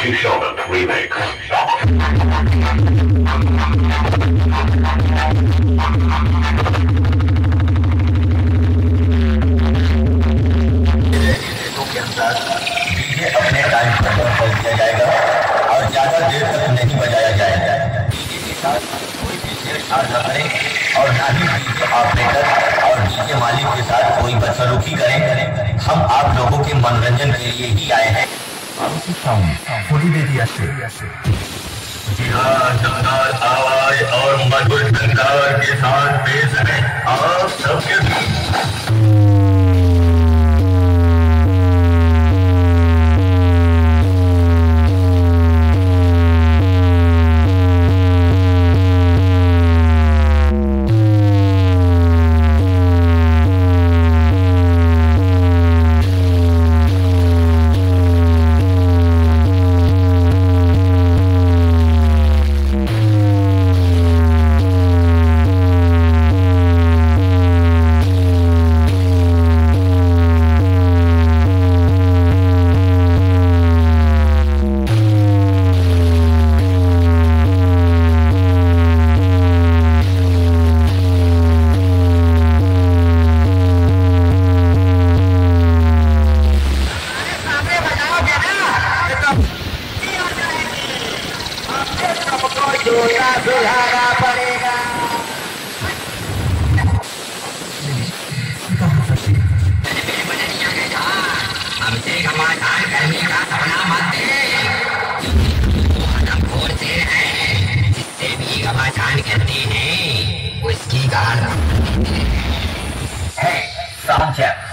Arati Sound Remix. ये अपने time पर पहुंच दिया जाएगा और ज्यादा देर तक नहीं बजाया जाएगा। डीजे के साथ कोई भी छेड़छाड़ न करें और न ही डीजे ऑपरेटर और डीजे मालिक के साथ कोई बदसलूकी करें। हम आप लोगों के मनोरंजन के लिए ही आए हैं। आरती साउंड फुली दे दिया शानदार आवाज और मधुर संगार के साथ पेश है आप सबके सुधारा पड़ेगा। हमसे समाधान करने का सपना मत दे। हदमखोर शेर है, जिससे भी समाधान करते हैं उसकी गाल। Hey, sound check.